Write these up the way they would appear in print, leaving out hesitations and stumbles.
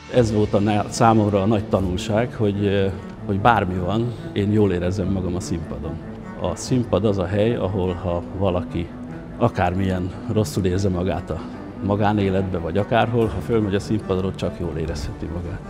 Ez volt számomra a nagy tanulság, hogy bármi van, én jól érezzem magam a színpadon. A színpad az a hely, ahol ha valaki akármilyen rosszul érzi magát a magánéletbe, vagy akárhol, ha fölmegy a színpadról, csak jól érezheti magát.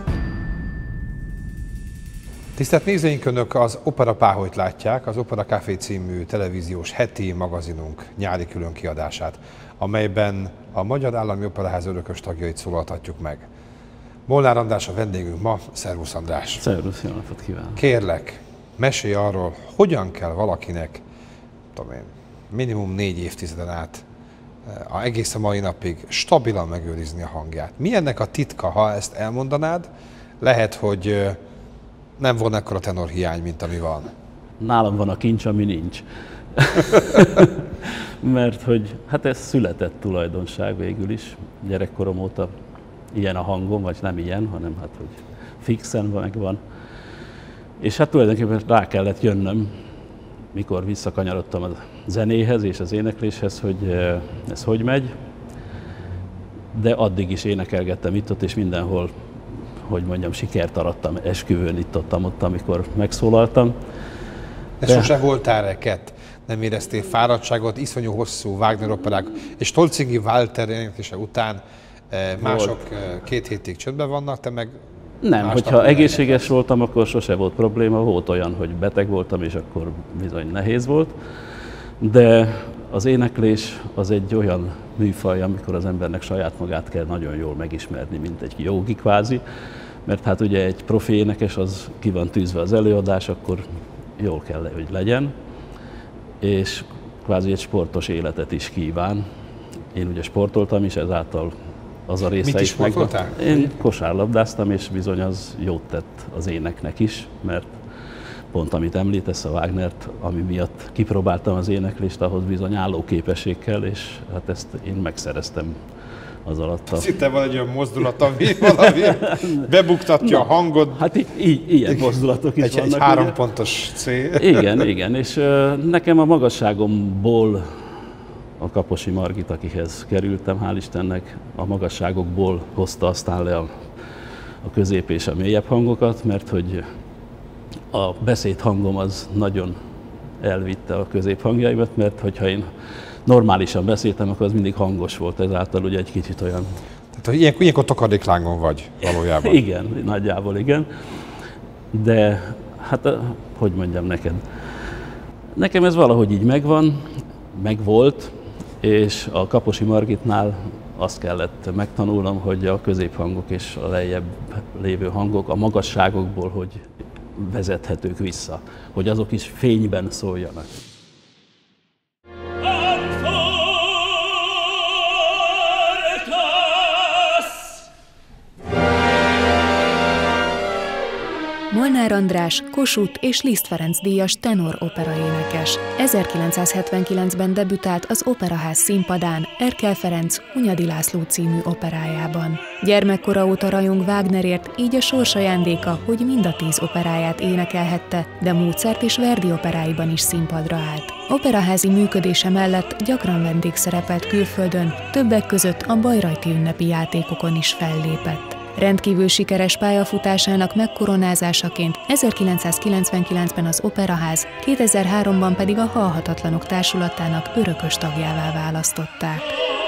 Tisztelt nézőink, Önök az Opera Páholyt látják, az Opera Café című televíziós heti magazinunk nyári különkiadását, amelyben a Magyar Állami Operaház örökös tagjait szólaltatjuk meg. Molnár András a vendégünk ma. Szervusz, András! Szervusz, jó napot kívánok! Kérlek, mesélj arról, hogyan kell valakinek, tudom én, minimum 4 évtizeden át, egész a mai napig stabilan megőrizni a hangját. Mi ennek a titka, ha ezt elmondanád? Lehet, hogy nem volna ekkora tenorhiány, mint ami van. Nálam van a kincs, ami nincs. Mert hogy hát ez született tulajdonság végül is. Gyerekkorom óta ilyen a hangom, vagy nem ilyen, hanem hát, hogy fixen megvan. És hát tulajdonképpen rá kellett jönnöm, mikor visszakanyarodtam a zenéhez és az énekléshez, hogy ez hogy megy. De addig is énekelgettem itt-ott, és mindenhol, hogy mondjam, sikert arattam, esküvőn itt-ott, amikor megszólaltam. De sose voltál reket? Nem éreztél fáradtságot, iszonyú hosszú Wagner operák, és Tolczyngi Walter éneklése után mások 2 hétig csöndben vannak, te meg... Nem, hogyha egészséges voltam, akkor sose volt probléma. Volt olyan, hogy beteg voltam, és akkor bizony nehéz volt. De az éneklés az egy olyan műfaj, amikor az embernek saját magát kell nagyon jól megismerni, mint egy jógi kvázi. Mert hát ugye egy profi énekes, az ki van tűzve az előadás, akkor jól kell, hogy legyen. És kvázi egy sportos életet is kíván. Én ugye sportoltam is, ezáltal az a része Mit is sportoltál? Én kosárlabdáztam, és bizony az jót tett az éneknek is, mert pont amit említesz, a Wagnert, ami miatt kipróbáltam az éneklést, ahhoz bizony állóképesség kell, és hát ezt én megszereztem az alatt. Szinte van egy olyan mozdulat, ami valami bebuktatja a hangod. Hát ilyen mozdulatok is vannak. Egy 3 pontos C. Igen, és nekem a magasságomból, a Kaposi Margit, akihez kerültem, hál' Istennek, a magasságokból hozta aztán le a közép és a mélyebb hangokat, mert hogy a beszédhangom az nagyon elvitte a középhangjaimat, mert hogyha én normálisan beszéltem, akkor az mindig hangos volt, ezáltal ugye egy kicsit olyan... Tehát ilyenkor tokadéklángon vagy valójában. Igen, nagyjából igen. De hát, hogy mondjam neked, nekem ez valahogy így megvolt, és a Kaposi Margitnál azt kellett megtanulnom, hogy a középhangok és a lejjebb lévő hangok a magasságokból hogy vezethetők vissza, hogy azok is fényben szóljanak. Molnár András Kossuth és Liszt Ferenc díjas tenor operaénekes. 1979-ben debütált az Operaház színpadán Erkel Ferenc Hunyadi László című operájában. Gyermekkora óta rajong Wagnerért, így a sors ajándéka, hogy mind a 10 operáját énekelhette, de Mozart és Verdi operáiban is színpadra állt. Operaházi működése mellett gyakran vendégszerepelt külföldön, többek között a Bayreuthi ünnepi játékokon is fellépett. Rendkívül sikeres pályafutásának megkoronázásaként 1999-ben az Operaház, 2003-ban pedig a Halhatatlanok Társulatának örökös tagjává választották.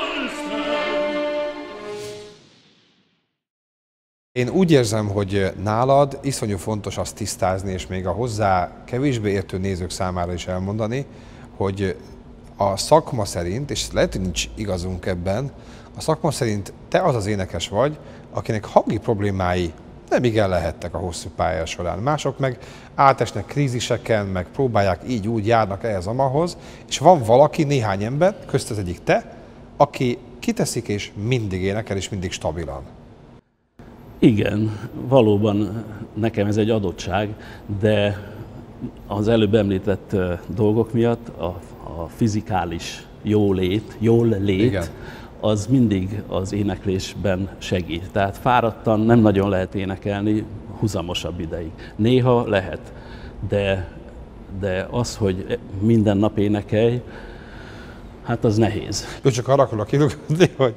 Én úgy érzem, hogy nálad iszonyú fontos azt tisztázni, és még a hozzá kevésbé értő nézők számára is elmondani, hogy a szakma szerint, és lehet, hogy nincs igazunk ebben, a szakma szerint te az az énekes vagy, akinek hangi problémái nem igen lehettek a hosszú pálya során. Mások meg átesnek kríziseken, meg próbálják így-úgy, járnak ehhez amahoz, és van valaki, néhány ember, közt az egyik te, aki kiteszik és mindig énekel, és mindig stabilan. Igen, valóban nekem ez egy adottság, de az előbb említett dolgok miatt a fizikális jól lét, igen, az mindig az éneklésben segít. Tehát fáradtan nem nagyon lehet énekelni huzamosabb ideig. Néha lehet, de az, hogy minden nap énekelj, hát az nehéz. Csak arra akarok kilugni, hogy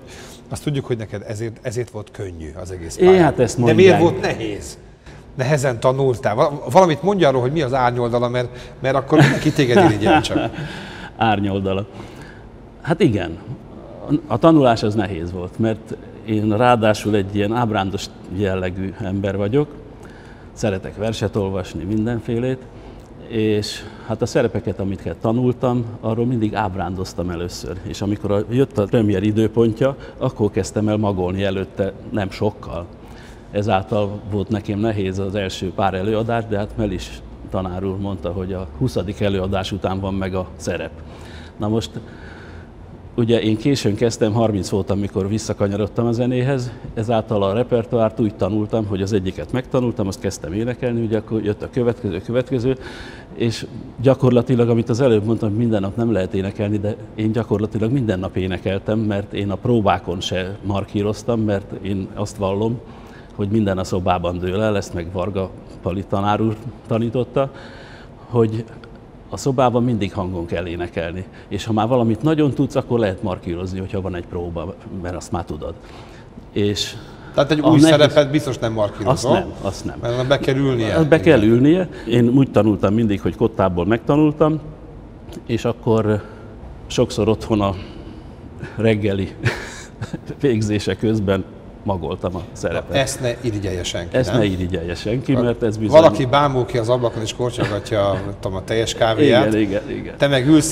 Azt tudjuk, hogy neked ezért volt könnyű az egész pályán. Hát ezt mondják. De miért volt nehéz? Nehezen tanultál? Valamit mondj arról, hogy mi az árnyoldala, mert akkor mindenki téged irigyel csak. Árnyoldala. Hát igen, a tanulás az nehéz volt, mert én ráadásul egy ilyen ábrándos jellegű ember vagyok, szeretek verset olvasni, mindenfélét, és hát a szerepeket, amiket tanultam, arról mindig ábrándoztam először. És amikor jött a premier időpontja, akkor kezdtem el magolni előtte, nem sokkal. Ezáltal volt nekem nehéz az első pár előadás, de hát Melis tanár úr mondta, hogy a 20. előadás után van meg a szerep. Na most, ugye én későn kezdtem, 30 voltam, mikor visszakanyarodtam a zenéhez, ezáltal a repertoárt úgy tanultam, hogy az egyiket megtanultam, azt kezdtem énekelni, ugye akkor jött a következő, és gyakorlatilag, amit az előbb mondtam, minden nap nem lehet énekelni, de én gyakorlatilag minden nap énekeltem, mert én a próbákon se markíroztam, mert én azt vallom, hogy minden a szobában dől el, ezt meg Varga Pali tanár úr tanította, hogy a szobában mindig hangon kell énekelni. És ha már valamit nagyon tudsz, akkor lehet markírozni, hogyha van egy próba, mert azt már tudod. És tehát egy új szerepet biztos nem markírozol? Azt nem. Mert be kell ülnie. Be kell ülnie. Én úgy tanultam mindig, hogy kottából megtanultam, és akkor sokszor otthon a reggeli végzése közben magoltam a szerepet. Ezt ne irigyelje senki, Ezt nem? ne irigyelje senki, mert ez bizony... Valaki bámul ki az ablakon és kortyolgatja a teljes kávéját. Igen. Te meg ülsz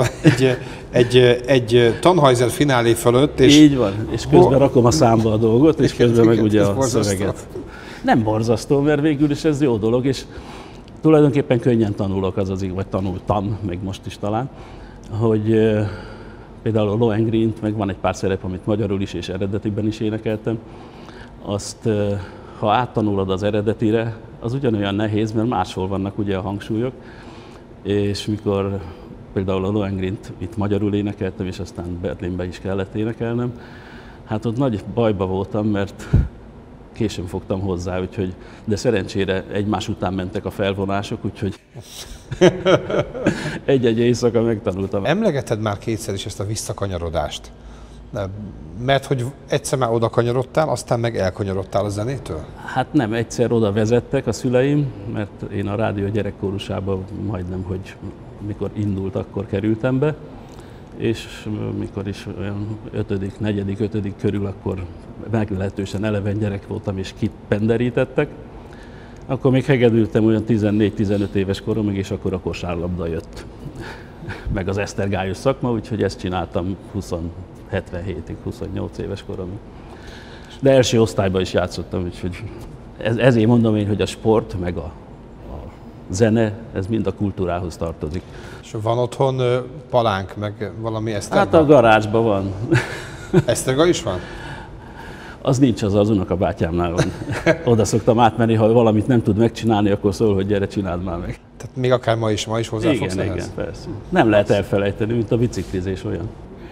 egy Tannhäuser finálé fölött, és... Így van, és közben rakom a számba a dolgot, és közben meg ugye a borzasztó. szöveget. Nem borzasztó, mert végül is ez jó dolog, és tulajdonképpen könnyen tanulok, vagy tanultam, meg most is talán, hogy például a Lohengrin-t, meg van egy pár szerep, amit magyarul is és eredetiben is énekeltem. Azt, ha áttanulod az eredetire, az ugyanolyan nehéz, mert máshol vannak ugye a hangsúlyok. És mikor például a Lohengrin-t itt magyarul énekeltem, és aztán Berlinbe is kellett énekelnem, hát ott nagy bajba voltam, mert későn fogtam hozzá, úgyhogy, de szerencsére egymás után mentek a felvonások, úgyhogy egy-egy éjszaka megtanultam. Emlegeted már kétszer is ezt a visszakanyarodást. Mert hogy egyszer már oda kanyarodtál, aztán meg elkanyarodtál a zenétől? Hát nem, egyszer oda vezettek a szüleim, mert én a rádió gyerekkorusába majdnem, hogy mikor indult, akkor kerültem be, és mikor is olyan 4.-5. körül, akkor meglehetősen eleven gyerek voltam, és kipenderítettek. Akkor még hegedültem olyan 14-15 éves koromig, és akkor a kosárlabda jött. Meg az esztergályos szakma, úgyhogy ezt csináltam 77-ig, 28 éves koromig. De első osztályban is játszottam, úgyhogy ezért mondom én, hogy a sport, meg a zene, ez mind a kultúrához tartozik. És van otthon palánk, meg valami eszterga? Hát a garázsban van. Eszterga is van? Az nincs, az unokabátyámnál van. Oda szoktam átmenni, ha valamit nem tud megcsinálni, akkor szól, hogy gyere, csináld már meg. Tehát még akár ma is hozzáfogsz ehhez? Igen, persze. Nem lehet elfelejteni, mint a biciklizés olyan.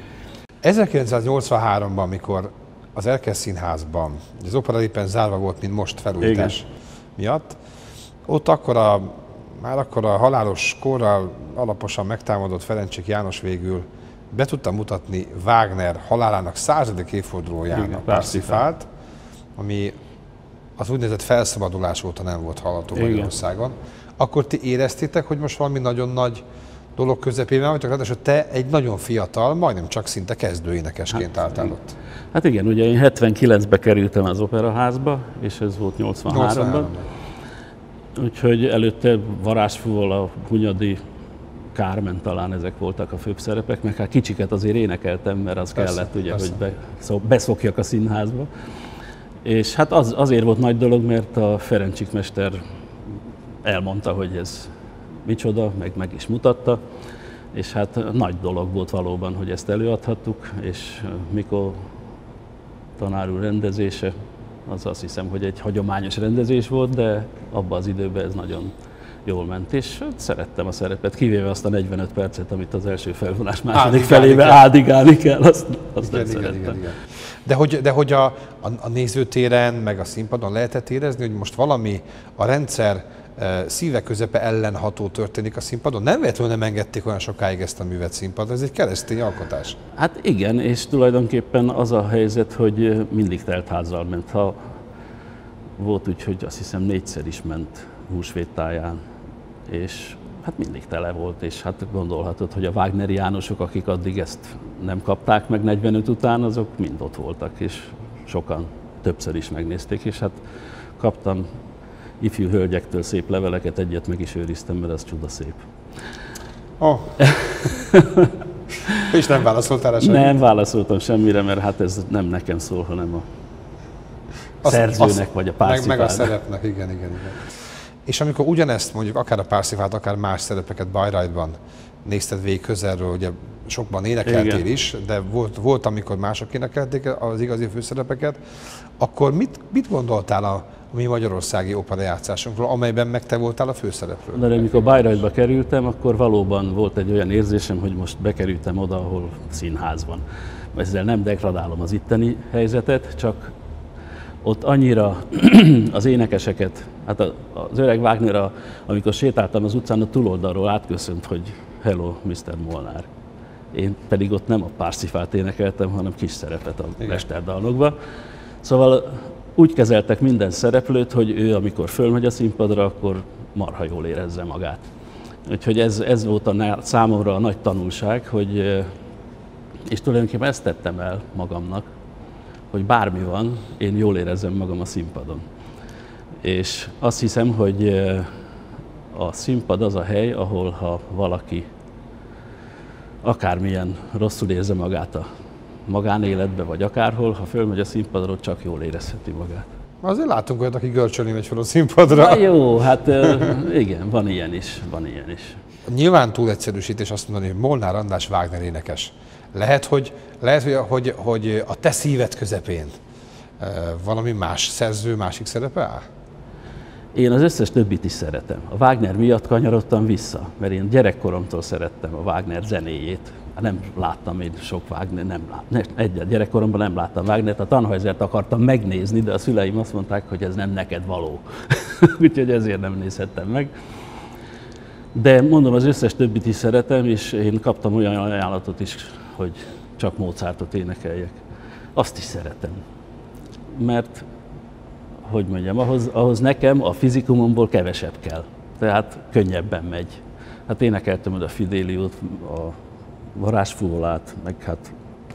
1983-ban, mikor az Erkel Színházban, az opera éppen zárva volt, mint most felújítás miatt, ott már akkor a halálos korral alaposan megtámadott Ferencsik János végül be tudta mutatni Wagner halálának 100. évfordulóján a Parsifalt, ami az úgynevezett felszabadulás óta nem volt hallható Magyarországon. Akkor ti éreztétek, hogy most valami nagyon nagy dolog közepében vagytok, ráadásul te egy nagyon fiatal, majdnem csak szinte kezdőénekesként álltál ott. Hát igen, ugye én 79-be kerültem az Operaházba, és ez volt 83-ban. Úgyhogy előtte Varázsfúval, a Hunyadi, Kármen talán ezek voltak a főbb szerepek, meg hát kicsiket azért énekeltem, mert az kellett, ugye, hogy beszokjak a színházba. És hát azért volt nagy dolog, mert a Ferencsik mester elmondta, hogy ez micsoda, meg is mutatta, és hát nagy dolog volt valóban, hogy ezt előadhattuk, és Mikó tanár úr rendezése, az azt hiszem, hogy egy hagyományos rendezés volt, de abban az időben ez nagyon jól ment, és szerettem a szerepet, kivéve azt a 45 percet, amit az első felvonás második felébe áldigálni kell, azt nem szerettem. Igen. De hogy a nézőtéren, meg a színpadon lehetett érezni, hogy most valami a rendszer szíve közepe ellenható történik a színpadon. Nem véletlenül nem engedték olyan sokáig ezt a művet színpadra, ez egy keresztény alkotás. Hát igen, és tulajdonképpen az a helyzet, hogy mindig telt házzal ment. Ha volt úgy, hogy azt hiszem 4-szer is ment húsvéttáján, és hát mindig tele volt, és hát gondolhatod, hogy a Wagneri Jánosok, akik addig ezt nem kapták meg 45 után, azok mind ott voltak, és sokan többször is megnézték, és hát kaptam ifjú hölgyektől szép leveleket, egyet meg is őriztem, mert az csuda szép. Oh. És nem válaszoltál rá semmit? Nem válaszoltam semmire, mert hát ez nem nekem szól, hanem a szerzőnek vagy a Parsifának. Meg a szerepnek, igen. És amikor ugyanezt mondjuk akár a Parsifát, akár más szerepeket Bayreuthban nézted végig közelről, ugye sokban énekeltél is, de volt, amikor mások énekelték az igazi főszerepeket, akkor mit gondoltál a mi magyarországi operajátszásunkról, amelyben meg te voltál a főszerepről? De amikor Bayreuthba kerültem, akkor valóban volt egy olyan érzésem, hogy most bekerültem oda, ahol színház van. Ezzel nem degradálom az itteni helyzetet, csak ott annyira az énekeseket, hát az öreg Wagner, amikor sétáltam az utcán, a túloldalról átköszönt, hogy hello, Mr. Molnár. Én pedig ott nem a Parsifát énekeltem, hanem kis szerepet a mesterdalnokba. Szóval úgy kezeltek minden szereplőt, hogy ő, amikor fölmegy a színpadra, akkor marha jól érezze magát. Úgyhogy ez volt számomra a nagy tanulság, hogy, és tulajdonképpen ezt tettem el magamnak, hogy bármi van, én jól érezzem magam a színpadon. És azt hiszem, hogy a színpad az a hely, ahol ha valaki akármilyen rosszul érzi magát a magánéletbe, vagy akárhol, ha fölmegy a színpadról, csak jól érezheti magát. Azért látunk olyat, aki görcsölni megy fel a színpadra. Na jó, hát igen, van ilyen is. Nyilván túl egyszerűsítés azt mondani, hogy Molnár András Wagner énekes. Lehet, hogy a te szíved közepén valami más szerző, másik szerepe áll? Én az összes többit is szeretem. A Wagner miatt kanyarodtam vissza, mert én gyerekkoromtól szerettem a Wagner zenéjét. Nem láttam én sok Wagner, gyerekkoromban nem láttam Wagnert, a Tannhäusert akartam megnézni, de a szüleim azt mondták, hogy ez nem neked való. Úgyhogy ezért nem nézhettem meg. De mondom, az összes többit is szeretem, és én kaptam olyan ajánlatot is, hogy csak Mozartot énekeljek. Azt is szeretem. Mert, hogy mondjam, ahhoz nekem a fizikumomból kevesebb kell. Tehát könnyebben megy. Hát énekeltem oda a Fidéliót, a varázsfúvolát, meg hát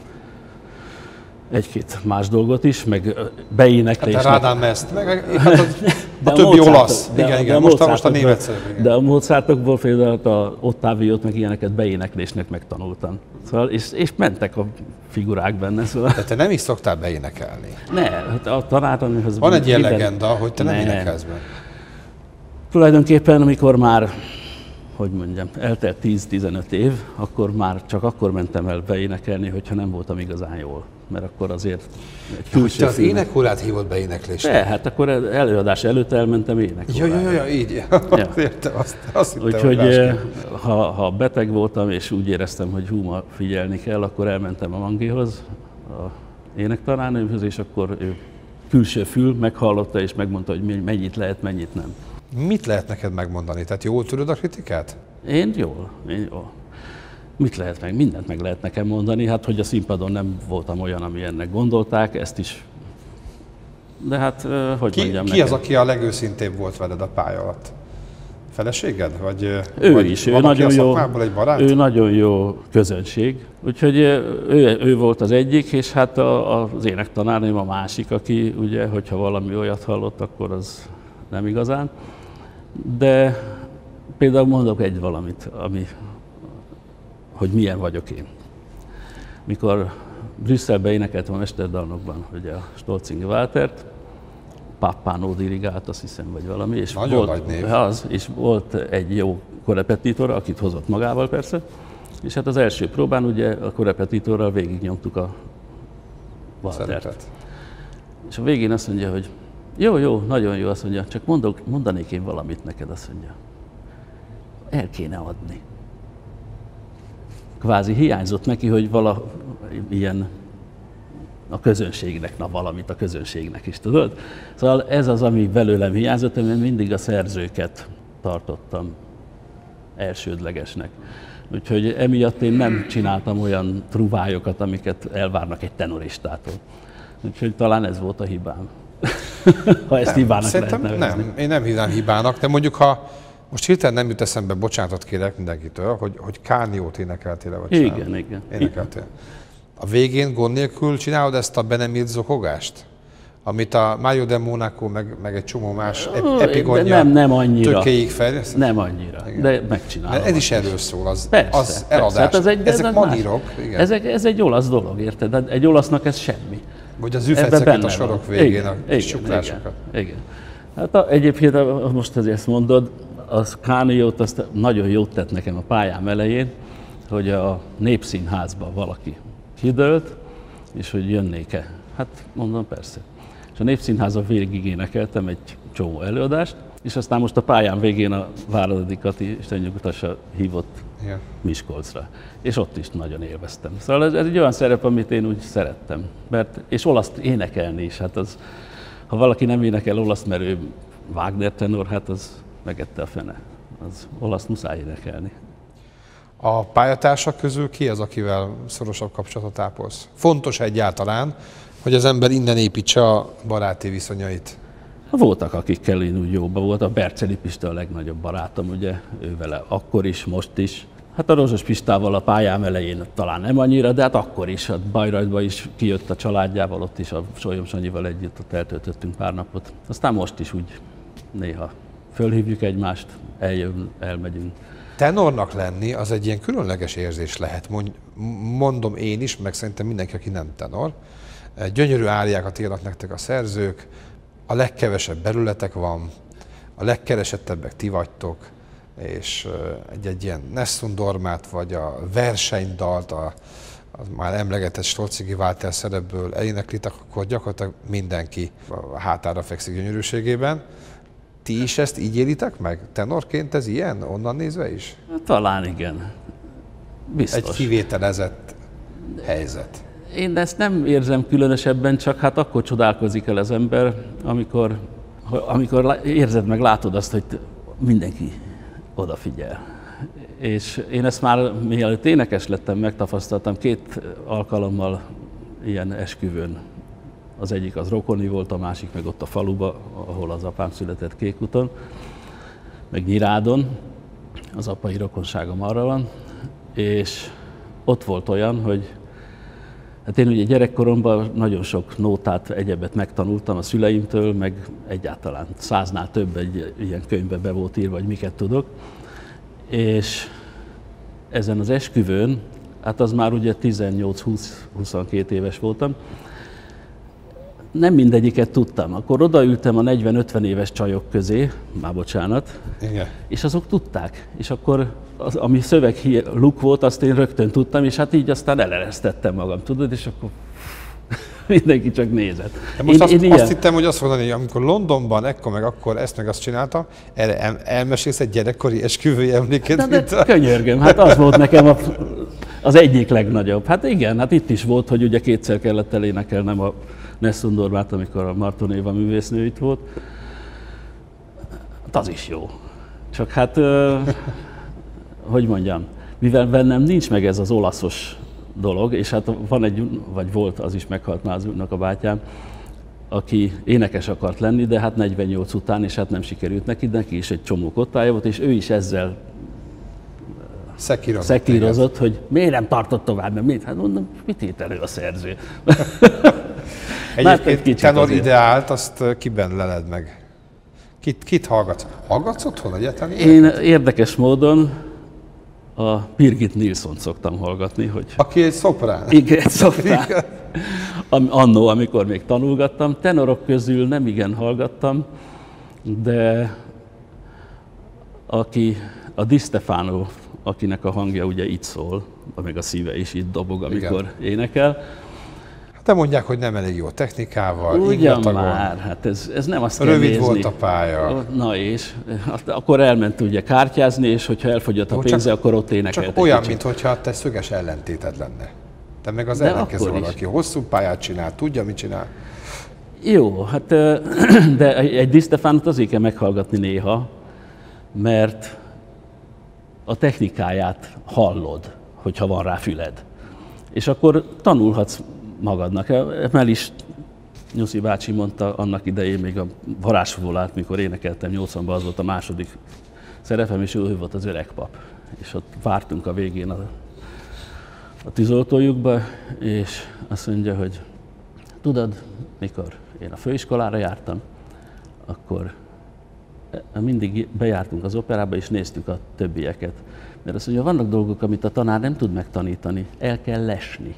egy-két más dolgot is, meg beéneklésnek. Hát a Rádám ezt, meg a többi olasz. Igen, most a német szerep. De a Mozartokból például a Ottaviót, meg ilyeneket beéneklésnek megtanultam. Szóval, és mentek a figurák benne. Szóval. De te nem is szoktál beénekelni? Ne, hát a tanártanőhöz... Van egy ilyen legenda, hogy te nem énekelsz be. Tulajdonképpen, amikor már, hogy mondjam, eltelt 10-15 év, akkor már csak akkor mentem el beénekelni, hogyha nem voltam igazán jól. Mert akkor azért egy külső te az énekórát hívod beéneklésre? De, hát akkor előadás előtt elmentem énekórára. Ja, így. Ja. Értem, azt hittem, úgyhogy ha beteg voltam, és úgy éreztem, hogy ma figyelni kell, akkor elmentem a Mangihoz, a énektanárnőmhöz, és akkor ő külső fül meghallotta, és megmondta, hogy mennyit lehet, mennyit nem. Mit lehet neked megmondani? Tehát jól tudod a kritikát? Én jól. Mit lehet meg? Mindent meg lehet nekem mondani. Hát, hogy a színpadon nem voltam olyan, ami ennek gondolták, ezt is. De hát, hogy mondjam Ki az, aki a legőszintébb volt veled a pálya alatt? Feleséged? Ő is. Ő nagyon jó, egy barát? ő nagyon jó közönség. Úgyhogy ő volt az egyik, és hát az énektanárnőm a másik, aki ugye, hogyha valami olyat hallott, akkor az nem igazán. De például mondok egy valamit, hogy milyen vagyok én. Mikor Brüsszelben énekeltem a mesterdalnokban, ugye a Stolzingi Waltert, Pappánó dirigált, azt hiszem, vagy valami, és és volt egy jó korepetitor, akit hozott magával persze, és hát az első próbán ugye a korepetitorral végignyomtuk a Waltert. És a végén azt mondja, hogy jó, nagyon jó, azt mondja, csak mondanék én valamit neked, azt mondja. El kéne adni. Kvázi hiányzott neki, hogy ilyen a közönségnek, na valamit a közönségnek is, tudod? Szóval ez az, ami belőlem hiányzott, én mindig a szerzőket tartottam elsődlegesnek. Úgyhogy emiatt én nem csináltam olyan truvályokat, amiket elvárnak egy tenoristától. Úgyhogy talán ez volt a hibám. Ha ezt hibának lehet nevezni. Nem, én nem hívnám hibának, de mondjuk ha most hirtelen nem jut eszembe, bocsánatot kérek mindenkitől, hogy Kárniót énekeltél, vagy igen. Énekeltél. A végén gond nélkül csinálod ezt a be nem írt zokogást? Amit a Mario de Monaco, meg egy csomó más epigonja nem annyira. Tökéig fejleszt? Nem annyira, igen. De megcsinálom. Ez is erről szól, az eladás. Hát ezek manírok. Ez egy olasz dolog, érted? Egy olasznak ez semmi. Vagy az üfeceket a sorok végén, a csuklásokat. Igen. Hát egyébként most azért ezt mondod, az Kárniót azt nagyon jót tett nekem a pályám elején, hogy a Népszínházban valaki kidőlt, és hogy jönnék-e. Hát mondom, persze. És a Népszínházban végig énekeltem egy csomó előadást, és aztán most a pályám végén a Váradi Kati Isten nyugtassa hívott Miskolcra. És ott is nagyon élveztem. Szóval ez egy olyan szerep, amit én úgy szerettem. És olaszt énekelni is. Hát az, ha valaki nem énekel olaszt, mert ő Wagner tenor, hát az megette a fene. Az olaszt muszáj énekelni. A pályatársak közül ki az, akivel szorosabb kapcsolatot ápolsz? Fontos egyáltalán, hogy az ember innen építse a baráti viszonyait. Voltak, akikkel én úgy jóban volt. A Berceli Pista a legnagyobb barátom, ugye, ő vele akkor is, most is. Hát a Rozsos Pistával a pályám elején talán nem annyira, de hát akkor is, a Bayreuthba is kijött a családjával, ott is a Sólyom Sanyival együtt ott eltöltöttünk pár napot. Aztán most is úgy néha fölhívjuk egymást, elmegyünk. Tenornak lenni az egy ilyen különleges érzés lehet, mondom én is, meg szerintem mindenki, aki nem tenor. Gyönyörű áriákat írnak nektek a szerzők, a legkevesebb belületek van, a legkeresettebbek ti vagytok, és egy ilyen Nessun Dormát, vagy a versenydalt, az már emlegetett Stoczigi Walter szerepből eléneklitek, akkor gyakorlatilag mindenki a hátára fekszik gyönyörűségében. Ti is ezt így élitek meg? Tenorként ez ilyen? Onnan nézve is? Talán igen. Biztos. Egy kivételezett helyzet. Én ezt nem érzem különösebben, csak hát akkor csodálkozik el az ember, amikor érzed meg, látod azt, hogy mindenki odafigyel. És én ezt már mielőtt énekes lettem, megtapasztaltam 2 alkalommal ilyen esküvőn. Az egyik az rokoni volt, a másik meg ott a faluba, ahol az apám született Kékúton, meg Nyirádon, az apai rokonságom arra van, és ott volt olyan, hogy hát én ugye gyerekkoromban nagyon sok nótát, egyebet megtanultam a szüleimtől, meg egyáltalán 100-nál több egy ilyen könyvbe be volt írva, vagy miket tudok. És ezen az esküvőn, hát az már ugye 18-20-22 éves voltam, nem mindegyiket tudtam. Akkor odaültem a 40-50 éves csajok közé, már bocsánat, igen. És azok tudták. És akkor ami szövegluk volt, azt én rögtön tudtam, és hát így aztán eleresztettem magam, tudod, és akkor mindenki csak nézett. De most azt hittem, hogy azt mondani, hogy amikor Londonban ekkor meg akkor ezt meg azt csináltam, erre elmesélsz egy gyerekkori esküvői emléket? De könyörgöm, hát az volt nekem az egyik legnagyobb. Hát igen, hát itt is volt, hogy ugye 2-szer kellett elénekelnem a Nessun Dormát, amikor a Marton Éva művésznő itt volt. Hát az is jó. Csak hát, hogy mondjam, mivel bennem nincs meg ez az olaszos dolog, és hát van vagy volt, az is meghalt már a bátyám, aki énekes akart lenni, de hát 48 után, és hát nem sikerült neki is egy csomó kottája volt, és ő is ezzel szekírozott, hogy miért nem tartott tovább, mert mit? Hát mondom, mit írt elő a szerző? Egyébként tenor ideált, azt kiben leled meg? Kit hallgatsz? Hallgatsz otthon egyáltalán? Én érdekes módon a Birgit Nilssont szoktam hallgatni. Aki egy szoprán. Igen, egy szoprán. Annó, amikor még tanulgattam. Tenorok közül nem igen hallgattam, de a Di Stefano, akinek a hangja ugye itt szól, meg a szíve is itt dobog, amikor énekel. De mondják, hogy nem elég jó technikával, ugyan már, hát ez nem azt kell rövid nézni. volt a pálya. Na és, akkor elment ugye kártyázni, és hogyha elfogyott a pénze, akkor ott énekelt. Csak olyan, mintha te szöges ellentéted lenne. De meg az ellenkező valaki hosszú pályát csinál, tudja, mit csinál. Jó, hát de egy Di Stefánot azért kell meghallgatni néha, mert a technikáját hallod, hogyha van rá füled. És akkor tanulhatsz magadnak. Emel is Nyuszi bácsi mondta annak idején, még a Varázsvolát, mikor énekeltem 80-ban, az volt a második szerepem, és ő volt az öreg pap. És ott vártunk a végén a tűzoltójukba, és azt mondja, hogy tudod, mikor én a főiskolára jártam, akkor mindig bejártunk az operába, és néztük a többieket. Mert azt mondja, vannak dolgok, amit a tanár nem tud megtanítani, el kell lesni.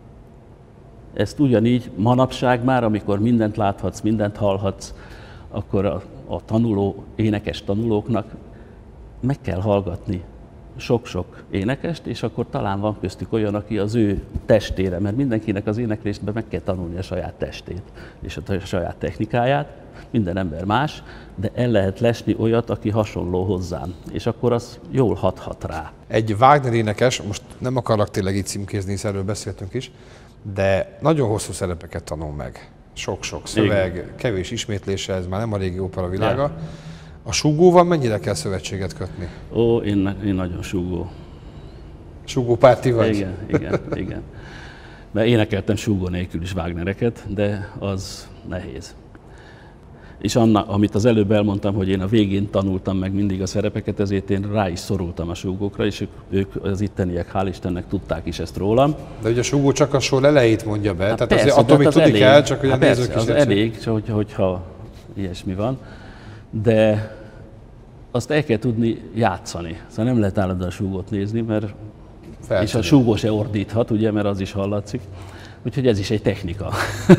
Ezt ugyanígy manapság már, amikor mindent láthatsz, mindent hallhatsz, akkor a tanuló, énekes tanulóknak meg kell hallgatni sok-sok énekest, és akkor talán van köztük olyan, aki az ő testére, mert mindenkinek az éneklésben meg kell tanulni a saját testét és a saját technikáját, minden ember más, de el lehet lesni olyat, aki hasonló hozzám, és akkor az jól hathat rá. Egy Wagner énekes, most nem akarok tényleg így címkézni, hiszen erről beszéltünk is, de nagyon hosszú szerepeket tanul meg. Sok-sok szöveg, igen. Kevés ismétlése, ez már nem a régi opera világa. Ja. A súgóval mennyire kell szövetséget kötni? Ó, én nagyon súgó. Súgópárti vagy? Igen. Mert énekeltem súgó nélkül is Wagnereket, de az nehéz. És amit az előbb elmondtam, hogy én a végén tanultam meg mindig a szerepeket, ezért én rá is szorultam a súgókra, és ők az itteniek, hál' Istennek tudták is ezt rólam. De ugye a súgó csak a sor elejét mondja be, tehát persze, azért attól még tudni kell, csak hogy a nézők is az elég, hogyha ilyesmi van, de azt el kell tudni játszani. Szóval nem lehet állandóan a súgót nézni, mert és a súgó se ordíthat, ugye, mert az is hallatszik. Úgyhogy ez is egy technika.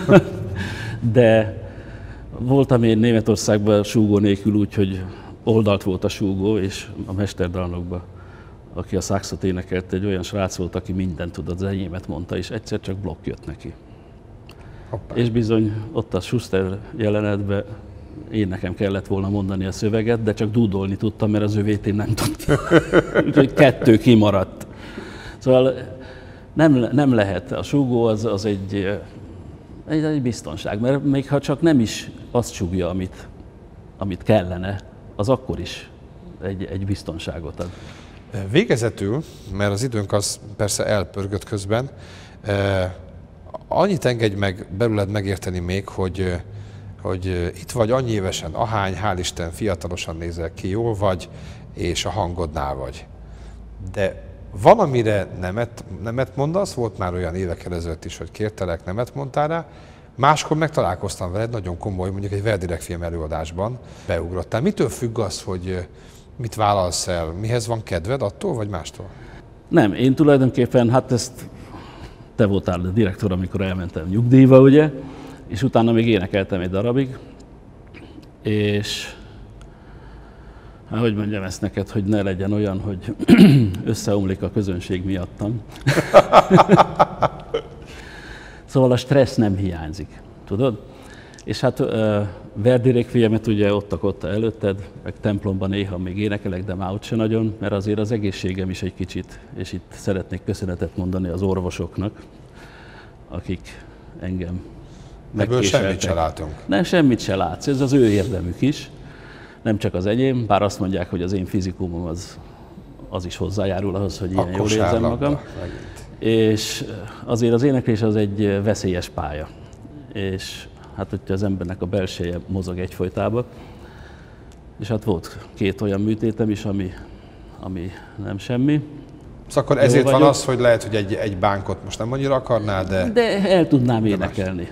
De voltam én Németországban súgó nélkül úgy, hogy oldalt volt a súgó, és a mesterdalnokban, aki a szaxot énekelt, egy olyan srác volt, aki mindent tudott, az enyémet mondta, és egyszer csak blokk jött neki. Hoppá. És bizony ott a Schuster jelenetben én nekem kellett volna mondani a szöveget, de csak dúdolni tudtam, mert az övét én nem tudtam. Úgyhogy 2 kimaradt. Szóval nem lehet. A súgó az egy biztonság, mert még ha csak nem is azt súgja, amit kellene, az akkor is egy biztonságot ad. Végezetül, mert az időnk az persze elpörgött közben, annyit engedj meg belőled megérteni még, hogy itt vagy annyi évesen, ahány, hál' Isten, fiatalosan nézel ki, jól vagy, és a hangodnál vagy. De van, amire nemet mondasz, volt már olyan évekkel ezelőtt is, hogy kértelek, nemet mondtál rá, máskor megtalálkoztam veled, nagyon komoly, mondjuk egy Verdi Requiem előadásban beugrottál. Mitől függ az, hogy mit vállalsz el? Mihez van kedved, attól vagy mástól? Nem, én tulajdonképpen, hát ezt te voltál a direktor, amikor elmentem nyugdíjba, ugye, és utána még énekeltem egy darabig, és hogy mondjam ezt neked, hogy ne legyen olyan, hogy összeomlik a közönség miattam. Szóval a stressz nem hiányzik, tudod? És hát Verdi Requiemet ugye ott előtted, meg templomban néha még énekelek, de már ott se nagyon, mert azért az egészségem is egy kicsit, és itt szeretnék köszönetet mondani az orvosoknak, akik engem megkéseltek. Ebből semmit se látunk. Nem, semmit se látsz, ez az ő érdemük is. Nem csak az enyém, bár azt mondják, hogy az én fizikumom az is hozzájárul ahhoz, hogy ilyen jól érzem magam. És azért az éneklés az egy veszélyes pálya. És hát, hogyha az embernek a belseje mozog egyfolytában. És hát volt 2 olyan műtétem is, ami nem semmi. Szóval akkor ezért van az, hogy lehet, hogy egy bánkot most nem annyira akarnál, de el tudnám énekelni.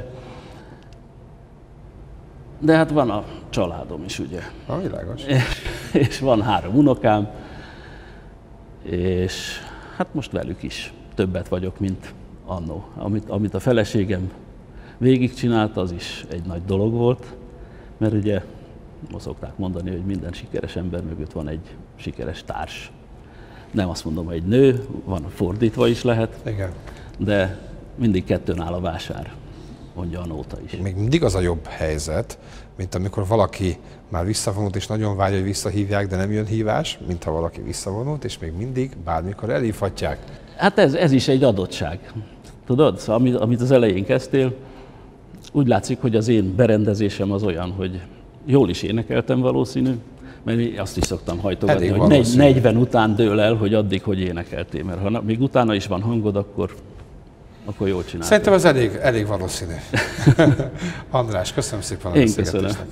De hát van a családom is, ugye. Világos. És van 3 unokám, és hát most velük is többet vagyok, mint annó. Amit a feleségem végigcsinált, az is egy nagy dolog volt, mert ugye azt szokták mondani, hogy minden sikeres ember mögött van egy sikeres társ. Nem azt mondom, hogy egy nő, van fordítva is lehet, igen. De mindig 2-n áll a vásár, mondja a nóta is. Még mindig az a jobb helyzet, mint amikor valaki már visszavonult, és nagyon várja, hogy visszahívják, de nem jön hívás, mint ha valaki visszavonult, és még mindig bármikor elhívhatják. Hát ez is egy adottság. Tudod, szóval, amit az elején kezdtél, úgy látszik, hogy az én berendezésem az olyan, hogy jól is énekeltem valószínű, mert én azt is szoktam hajtogatni, hogy 40 után dől el, hogy addig, hogy énekeltél, mert ha még utána is van hangod, akkor jól csináltál. Szerintem az elég valószínű. András, köszönöm szépen a beszélgetést.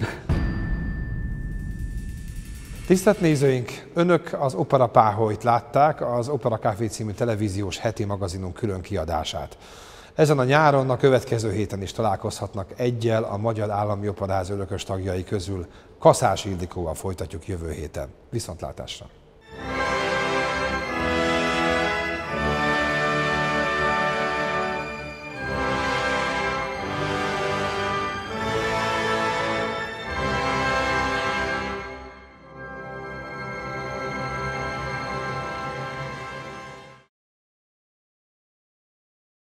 Tisztelt nézőink, önök az Opera Páholyt látták, az Opera Café című televíziós heti magazinunk külön kiadását. Ezen a nyáron, a következő héten is találkozhatnak egyel a Magyar Állami Operaház örökös tagjai közül. Kaszás Ildikóval folytatjuk jövő héten. Viszontlátásra!